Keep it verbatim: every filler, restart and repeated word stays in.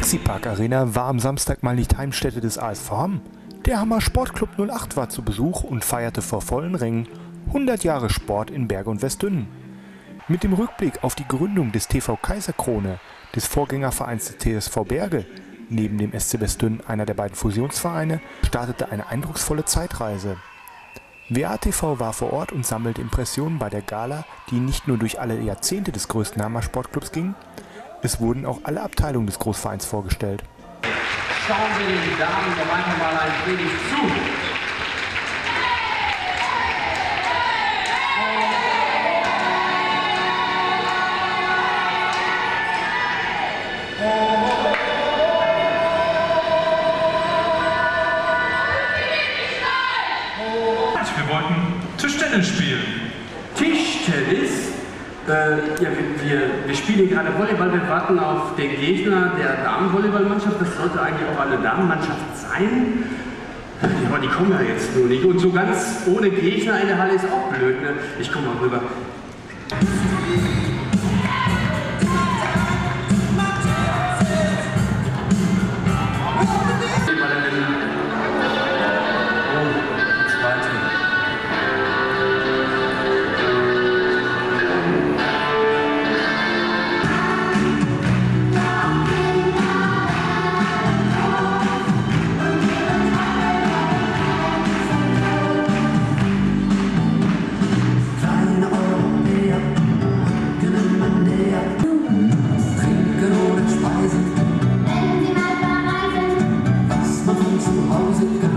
Maxipark Arena war am Samstag mal nicht Heimstätte des A S V Hamm. Der Hammer Sportclub null acht war zu Besuch und feierte vor vollen Rängen hundert Jahre Sport in Berge und Westdünnen. Mit dem Rückblick auf die Gründung des T V Kaiserkrone, des Vorgängervereins des T S V Berge, neben dem S C Westdünnen einer der beiden Fusionsvereine, startete eine eindrucksvolle Zeitreise. W A T V war vor Ort und sammelte Impressionen bei der Gala, die nicht nur durch alle Jahrzehnte des größten Hammer Sportclubs ging, es wurden auch alle Abteilungen des Großvereins vorgestellt. Schauen wir den Damen doch einfach mal ein wenig zu. Wir wollten Tischtennis spielen. Tischtennis? Äh, ja, wir, wir spielen gerade Volleyball, wir warten auf den Gegner der Damenvolleyballmannschaft. Das sollte eigentlich auch eine Damenmannschaft sein. Ja, aber die kommen ja jetzt nur nicht. Und so ganz ohne Gegner in der Halle ist auch blöd, ne? Ich komme mal rüber. Wenn Sie mal verreisen, was man von zu Hause kann.